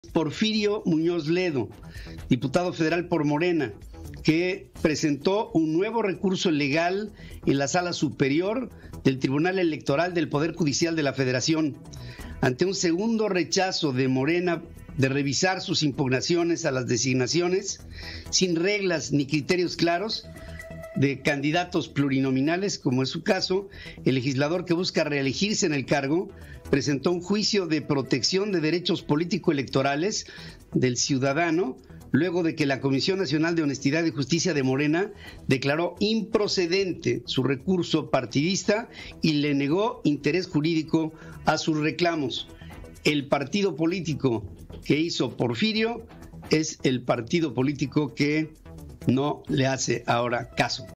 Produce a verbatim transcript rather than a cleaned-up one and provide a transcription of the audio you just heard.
Porfirio Muñoz Ledo, diputado federal por Morena, que presentó un nuevo recurso legal en la Sala Superior del Tribunal Electoral del Poder Judicial de la Federación, ante un segundo rechazo de Morena de revisar sus impugnaciones a las designaciones sin reglas ni criterios claros de candidatos plurinominales, como es su caso. El legislador que busca reelegirse en el cargo presentó un juicio de protección de derechos político-electorales del ciudadano luego de que la Comisión Nacional de Honestidad y Justicia de Morena declaró improcedente su recurso partidista y le negó interés jurídico a sus reclamos. El partido político que hizo Porfirio es el partido político que no le hace ahora caso.